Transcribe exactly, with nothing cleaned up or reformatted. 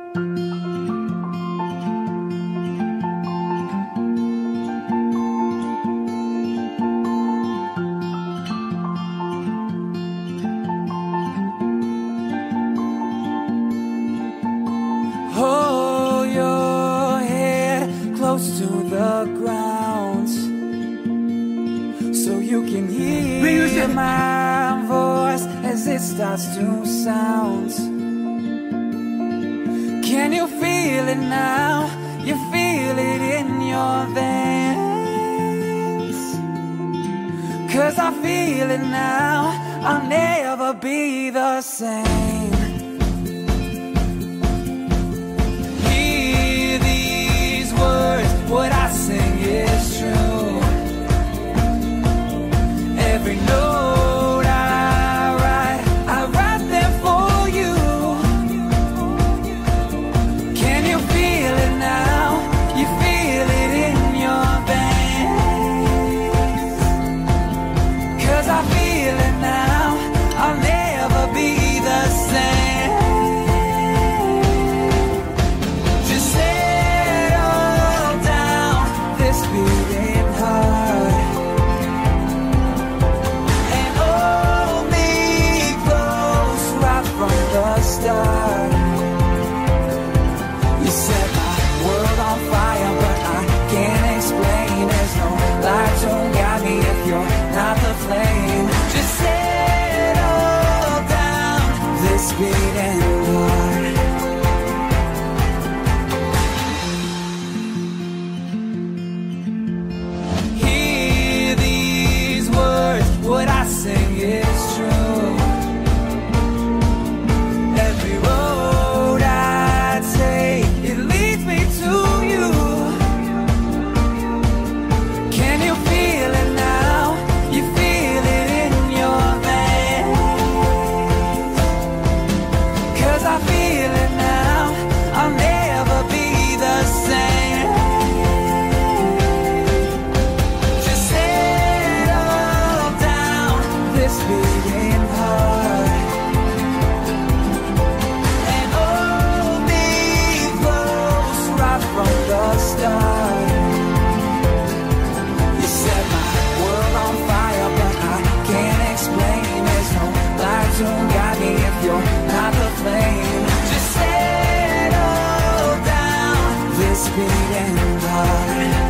Hold your head close to the ground so you can hear my voice as it starts to sound. Can you feel it now? You feel it in your veins. Cause I feel it now, I'll never be the same. Hear these words, what I sing is true. Every note I write, I write them for you. Can you feel it now? You feel it in your veins. Cause I feel it now, I'll never be the same. Just settle down this beating heart and hold me close right from the start. You set my world on fire, but I can't explain. There's no light to guide me if you're not the flame. Just settle down this beating heart. Hear these words, what I sing is true. Every road I take, it leads me to you. Can you feel it now? You feel it in your veins. Cause I feel it now, I'll never be the same. Just settle down this beating heart and hold me close right from the start. You set my world on fire, but I can't explain. There's no light to guide me if you're not the flame. Just settle down this beating heart.